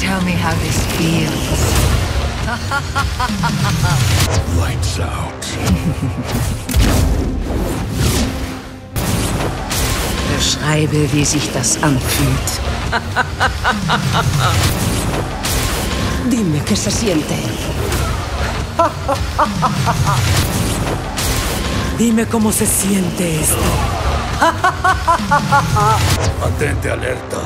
Tell me how this feels. Lights out. Beschreibe, wie sich das anfühlt. Dime qué se siente. Dime cómo se siente esto. Mantente alerta.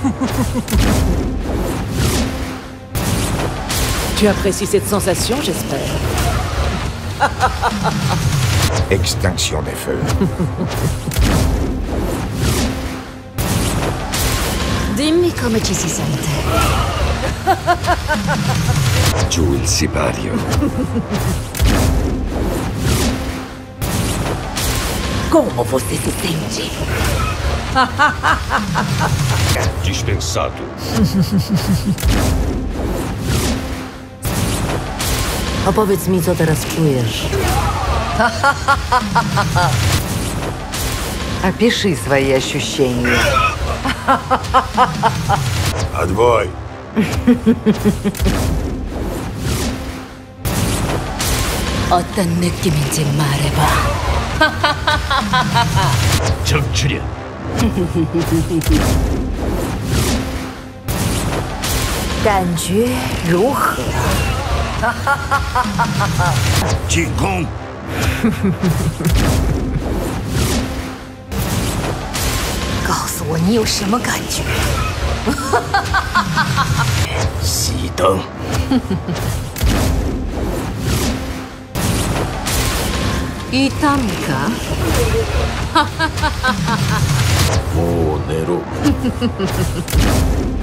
Tu apprécies cette sensation, j'espère. Extinction des feux. Dimmi come ci si sente. Giù il sipario. Como você se sente? Dispensado. Opowiedz mi, co teraz czujesz. Опиши свои ощущения. Отбой. 어떤 느낌인지 말해봐. 정출현. 感觉如何？ 进攻。 告诉我你有什么感觉？ 熄灯。 痛みか？ もう寝ろ。